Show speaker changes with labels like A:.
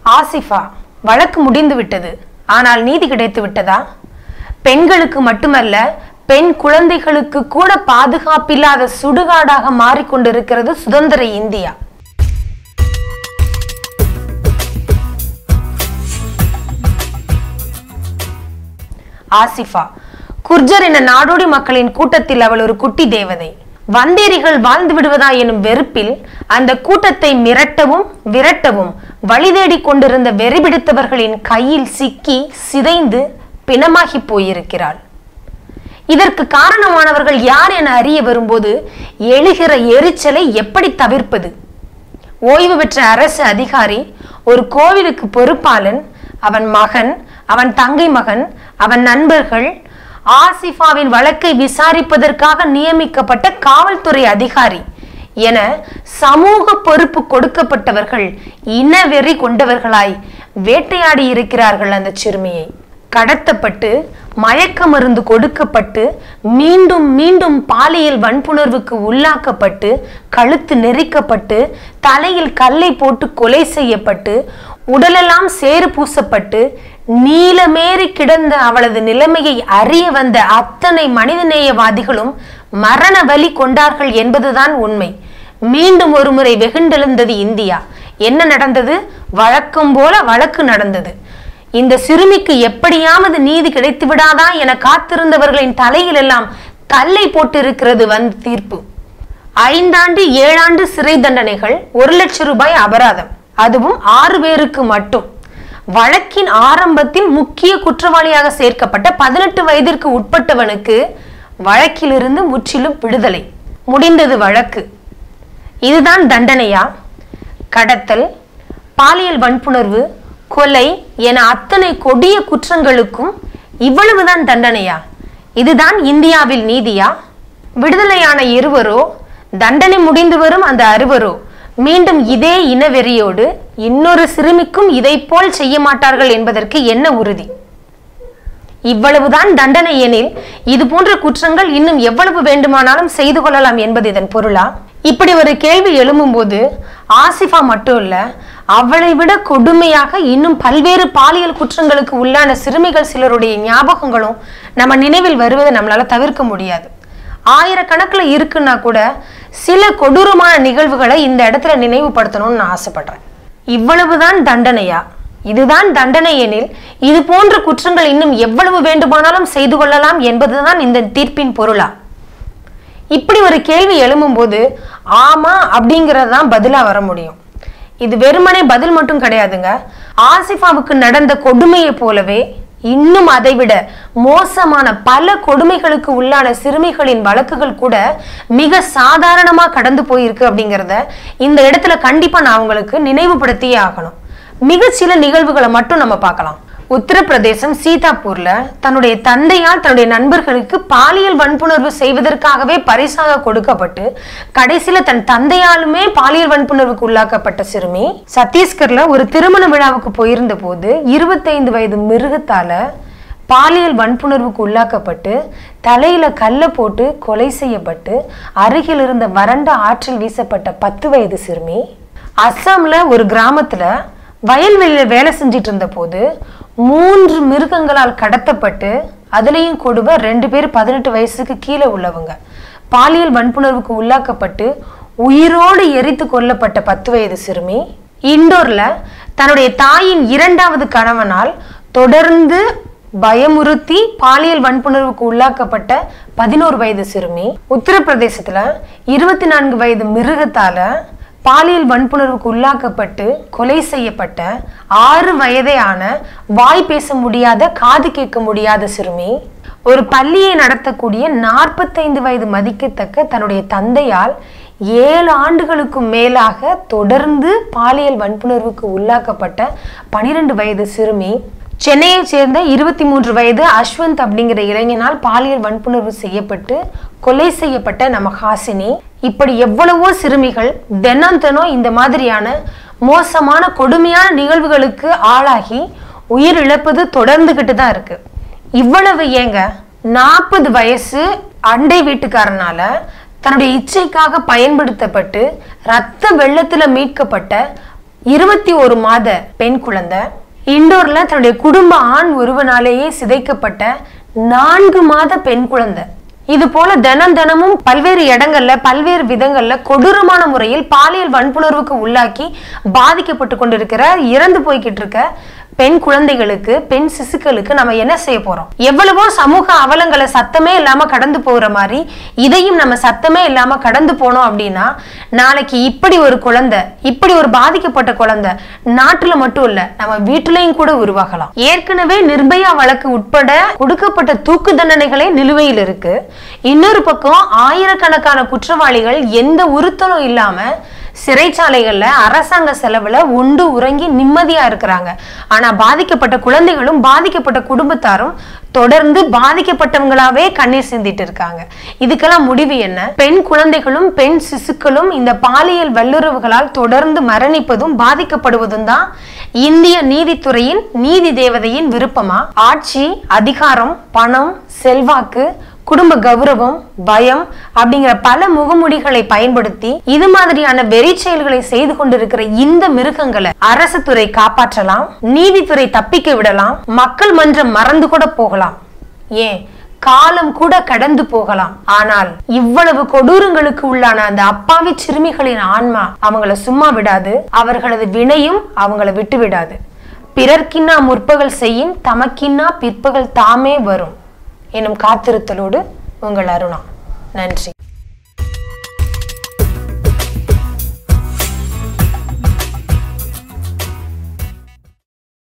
A: ஆசிஃபா, வழக்கு முடிந்து விட்டது. ஆனால் நீதி கிடைத்து விட்டதா? பெண்களுக்கு மட்டுமல்ல, பெண் குழந்தைகளுக்கு கூட பாதுகாப்பில்லாத சுடுகாடாக மாறிக்கொண்டிருக்கிறது சுதந்திர இந்தியா. ஆசிஃபா, குர்ஜர் என நாடோடி மக்களின் கூட்டத்தில் அவள் ஒரு குட்டி தேவதை. வந்தேரிகள் வாழ்ந்து விடுவதா எனும் வெறுப்பில் அந்த கூட்டத்தை மிரட்டவும் விரட்டவும் வழி தேடி கொண்டிருந்த வெறிபிடித்தவர்களின் கையில் சிக்கி சிதைந்து பிணமாகி போயிருக்கிறாள். இதற்கு காரணமானவர்கள் யார் என அறிய வரும்போது எழுகிற எரிச்சலை எப்படி தவிர்ப்பது? ஓய்வு பெற்ற அரசு அதிகாரி, ஒரு கோவிலுக்கு பொறுப்பாளன், அவன் மகன், அவன் தங்கை மகன், அவன் நண்பர்கள், ஆசிஃபாவின் வழக்கை விசாரிப்பதற்காக நியமிக்கப்பட்ட காவல்துறை அதிகாரி என சமூக பொறுப்பு கொடுக்கப்பட்டவர்கள் இனவெறி கொண்டவர்களாய் வேட்டையாடி இருக்கிறார்கள். அந்த சிறுமியை கடத்தப்பட்டு மயக்க மருந்து கொடுக்கப்பட்டு மீண்டும் மீண்டும் பாலியல் வன்புணர்வுக்கு உள்ளாக்கப்பட்டு கழுத்து நெரிக்கப்பட்டு தலையில் கல்லை போட்டு கொலை செய்யப்பட்டு உடலெல்லாம் சேறு பூசப்பட்டு நீலமேறி கிடந்த அவளது நிலைமையை அறிய வந்த அத்தனை மனிதநேயவாதிகளும் மரண வலி கொண்டார்கள் என்பதுதான் உண்மை. மீண்டும் ஒரு முறை வெகுண்டெழுந்தது இந்தியா. என்ன நடந்தது? வழக்கம் போல வழக்கு நடந்தது. இந்த சிறுமிக்கு எப்படியாவது நீதி கிடைத்து விடாதா என காத்திருந்தவர்களின் தலையில் எல்லாம் கல்லை போட்டு இருக்கிறது வந்து தீர்ப்பு. 5 ஆண்டு 7 ஆண்டு சிறை தண்டனைகள், 1 லட்சம் ரூபாய் அபராதம், அதுவும் 6 பேருக்கு மட்டும். வழக்கின் ஆரம்பத்தில் முக்கிய குற்றவாளியாக சேர்க்கப்பட்ட 18 வயதிற்கு உட்பட்டவனுக்கு வழக்கிலிருந்து முற்றிலும் விடுதலை. முடிந்தது வழக்கு. இதுதான் தண்டனையா? கடத்தல், பாலியல் வன்புணர்வு, கொலை என அத்தனை கொடிய குற்றங்களுக்கும் இவ்வளவுதான் தண்டனையா? இதுதான் இந்தியாவில் நீதியா? விடுதலையான இருவரோ, தண்டனை முடிந்து வரும் அந்த 6வரோ மீண்டும் இதே இனவெறியோடு இன்னொரு சிறுமிக்கும் இதை போல் செய்ய மாட்டார்கள் என்பதற்கு என்ன உறுதி? இவ்வளவுதான் தண்டனை எனில் இது போன்ற குற்றங்கள் இன்னும் எவ்வளவு வேண்டுமானாலும் செய்து கொள்ளலாம் என்பது இதன் பொருளா? இப்படி ஒரு கேள்வி எழும்பும் போது ஆசிஃபா மட்டும் இல்ல, அவளை விட கொடுமையாக இன்னும் பல்வேறு பாலியல் குற்றங்களுக்கு உள்ளான சிறுமிகள் சிலருடைய ஞாபகங்களும் நம்ம நினைவில் வருவதை நம்மளால தவிர்க்க முடியாது. ஆயிரக்கணக்கில் இருக்குன்னா கூட சில கொடூரமான நிகழ்வுகளை இந்த இடத்துல நினைவுபடுத்தணும்னு நான் ஆசைப்படுறேன். இவ்வளவுதான் தண்டனையா? இதுதான் தண்டனை எனில் இது போன்ற குற்றங்கள் இன்னும் எவ்வளவு வேண்டுமானாலும் செய்து கொள்ளலாம் என்பதுதான் இந்த தீர்ப்பின் பொருளா? இப்படி ஒரு கேள்வி எழும்பும் போது ஆமா அப்படிங்கிறது தான் பதிலா வர முடியும். இது வெறுமனே பதில் மட்டும் கிடையாதுங்க. ஆசிஃபாவுக்கு நடந்த கொடுமையை போலவே இன்னும் அதைவிட மோசமான பல கொடுமைகளுக்கு உள்ளான சிறுமிகளின் வழக்குகள் கூட மிக சாதாரணமா கடந்து போயிருக்கு அப்படிங்கிறத இந்த இடத்துல கண்டிப்பா நான் உங்களுக்கு நினைவுபடுத்தியே ஆகணும். மிக சில நிகழ்வுகளை மட்டும் நம்ம பார்க்கலாம். உத்தரப்பிரதேசம் சீதாப்பூர்ல தன்னுடைய தந்தையால் தன்னுடைய நண்பர்களுக்கு பாலியல் வன்புணர்வு செய்வதற்காகவே பரிசாக கொடுக்கப்பட்டு கடைசியில தன் தந்தையாலுமே பாலியல் வன்புணர்வுக்கு உள்ளாக்கப்பட்ட சிறுமி சத்தீஸ்கர்ல ஒரு திருமண விழாவுக்கு போயிருந்த போது 25 வயது மிருகத்தால பாலியல் வன்புணர்வுக்கு உள்ளாக்கப்பட்டு தலையில கல்ல போட்டு கொலை செய்யப்பட்டு அருகில் இருந்த வறண்ட ஆற்றில் வீசப்பட்ட 10 வயது சிறுமி. அஸ்ஸாம்ல ஒரு கிராமத்துல வயல்வெளியில வேலை செஞ்சிட்டு இருந்த போது 3 மிருகங்களால் கடத்தப்பட்டு அதுலயும் கொடுமை 2 பேர் 18 வயசுக்கு கீழே உள்ளவங்க பாலியல் வன்புணர்வுக்கு உள்ளாக்கப்பட்டு உயிரோடு எரித்து கொல்லப்பட்ட 10 வயது சிறுமி. இண்டோர்ல தன்னுடைய தாயின் 2வது கணவனால் தொடர்ந்து பயமுறுத்தி பாலியல் வன்புணர்வுக்கு உள்ளாக்கப்பட்ட 11 வயது சிறுமி. உத்தரப்பிரதேசத்துல 24 வயது மிருகத்தால பாலியல் வன்புணர்வுக்கு உள்ளாக்கப்பட்டு கொலை செய்யப்பட்ட 6 வயதே ஆன வாய் பேச முடியாத காது கேட்க முடியாத சிறுமி. ஒரு பள்ளியை நடத்தக்கூடிய 45 வயது மதிக்கத்தக்க தன்னுடைய தந்தையால் 7 ஆண்டுகளுக்கு மேலாக தொடர்ந்து பாலியல் வன்புணர்வுக்கு உள்ளாக்கப்பட்ட 12 வயது சிறுமி. சென்னையை சேர்ந்த 23 வயது அஸ்வந்த் அப்படிங்கிற இளைஞனால் பாலியல் வன்புணர்வு செய்யப்பட்டு கொலை செய்யப்பட்ட நம்ம ஹாசினி. இப்படி எவ்வளவோ சிறுமிகள் தினம் இந்த மாதிரியான மோசமான கொடுமையான நிகழ்வுகளுக்கு ஆளாகி உயிர் இழப்பது தொடர்ந்துகிட்டு தான் இருக்கு. இவ்வளவு ஏங்க 40 வயசு அண்டை வீட்டுக்காரனால தன்னுடைய இச்சைக்காக பயன்படுத்தப்பட்டு இரத்த வெள்ளத்துல மீட்கப்பட்ட 21 மாத பெண் குழந்தை, இண்டோர்ல தன்னுடைய குடும்ப ஆண் ஒருவனாலேயே சிதைக்கப்பட்ட 4 மாத பெண் குழந்தை. இது போல தினமும் பல்வேறு இடங்கள்ல பல்வேறு விதங்கள்ல கொடூரமான முறையில் பாலியல் வன்புணர்வுக்கு உள்ளாக்கி பாதிக்கப்பட்டு கொண்டிருக்கிற, இறந்து போய்கிட்டு இருக்க பெண் குழந்தைகளுக்கு, பெண் சிசுக்களுக்கு நம்ம என்ன செய்ய போறோம்? எவ்வளவோ சமூக அவலங்களை சத்தமே இல்லாம கடந்து போகிற மாதிரி இதையும் நம்ம சத்தமே இல்லாம கடந்து போனோம் அப்படின்னா, நாளைக்கு இப்படி ஒரு குழந்தை, இப்படி ஒரு பாதிக்கப்பட்ட குழந்தை நாட்டுல மட்டும் இல்ல, நம்ம வீட்டிலையும் கூட உருவாகலாம். ஏற்கனவே நிர்பயா வழக்கு உட்பட கொடுக்கப்பட்ட தூக்கு தண்டனைகளே நிலுவையில் இருக்கு. இன்னொரு பக்கம் ஆயிரக்கணக்கான குற்றவாளிகள் எந்த உறுத்தலும் இல்லாம சிறைச்சாலைகள்ல அரசாங்க செலவுல உண்டு உறங்கி நிம்மதியா இருக்கிறாங்க. ஆனா பாதிக்கப்பட்ட குழந்தைகளும் பாதிக்கப்பட்ட குடும்பத்தாரும் தொடர்ந்து பாதிக்கப்பட்டவங்களாவே கண்ணீர் சிந்திட்டு இருக்காங்க. இதுக்கெல்லாம் முடிவு என்ன? பெண் குழந்தைகளும் பெண் சிசுக்களும் இந்த பாலியல் வல்லுறவுகளால் தொடர்ந்து மரணிப்பதும் பாதிக்கப்படுவதும் தான் இந்திய நீதித்துறையின் நீதி தேவதையின் விருப்பமா? ஆட்சி, அதிகாரம், பணம், செல்வாக்கு, குடும்ப கௌரவம், பயம் அப்படிங்கிற பல முகமுடிகளை பயன்படுத்தி இது மாதிரியான வெறி செயல்களை செய்து கொண்டிருக்கிற இந்த மிருகங்களை அரசு துறை காப்பாற்றலாம், நீதித்துறை தப்பிக்க விடலாம், மக்கள் மன்றம் மறந்து கூட போகலாம், ஏன் காலம் கூட கடந்து போகலாம். ஆனால் இவ்வளவு கொடூரங்களுக்கு உள்ளான அந்த அப்பாவி சிறுமிகளின் ஆன்மா அவங்கள சும்மா விடாது, அவர்களது வினையும் அவங்கள விட்டு விடாது. பிறர்க்கின்னா முற்பகல் செய்யின், தமக்கின்னா பிற்பகல் தாமே வரும் எனும் காத்திருத்தலோடு உங்கள் அருணா. நன்றி.